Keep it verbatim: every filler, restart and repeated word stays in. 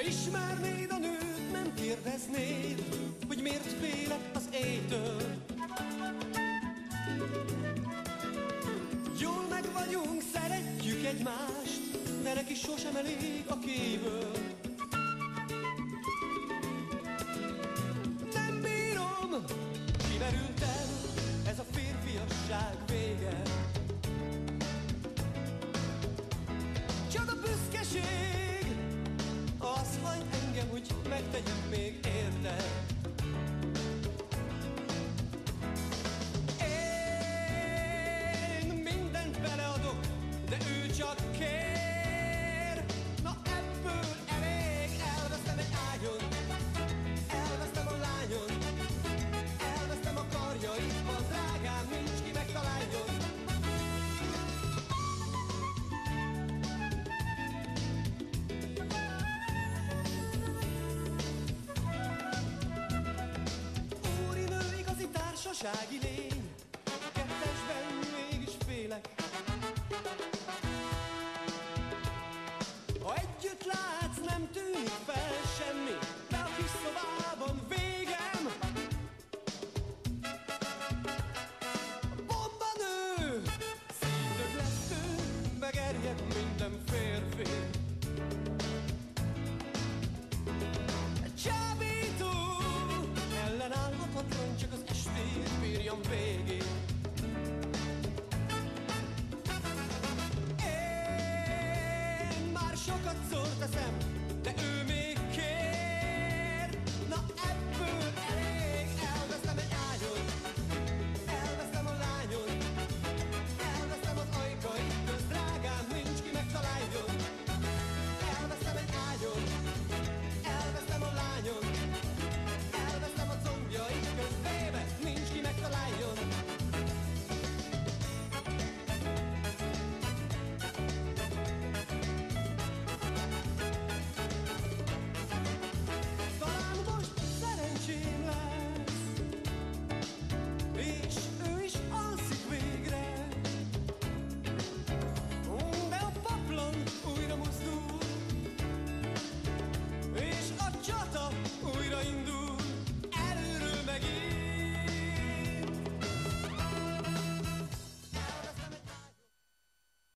Ha ismernéd a nőt, nem kérdeznéd, hogy miért félek az éjtől. Jól meg vagyunk, szeretjük egymást, de neki sosem elég a kívül. Nem bírom, kimerültem, ez a férfiasság vége. Csak a büszkeség, az hajt engem, hogy megtegyem még érte. Én mindent beleadok, de ő csak kér. Na ebből elég, elvesztem egy ágyon, elvesztem a lányon, elvesztem a karjaidban, drágám, nincs ki megtaláljon. Társasági lény, kettesben mégis félek. Ha együtt látsz, nem tűnik fel semmi, de a kis szobában végem. Bomba nő, szívdöglesztő, megerjed minden férfi. Csábító, ellenállhatatlan, csak az estét bírjam végig. Én már sokat szót teszem,